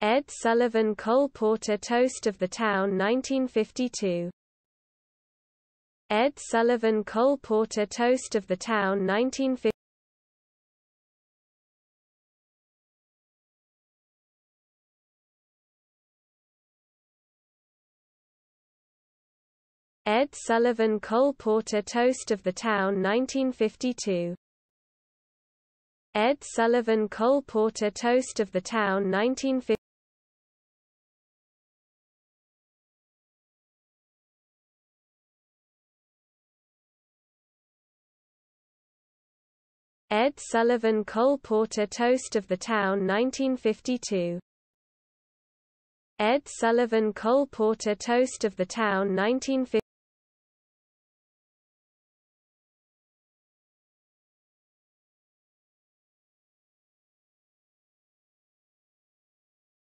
Ed Sullivan Cole Porter Toast of the Town 1952. Ed Sullivan Cole Porter Toast of the Town 1950. Ed Sullivan Cole Porter Toast of the Town 1952. Ed Sullivan Cole Porter Toast of the Town 1950. Ed Sullivan Cole Porter Toast of the Town 1952. Ed Sullivan Cole Porter Toast of the Town 1950.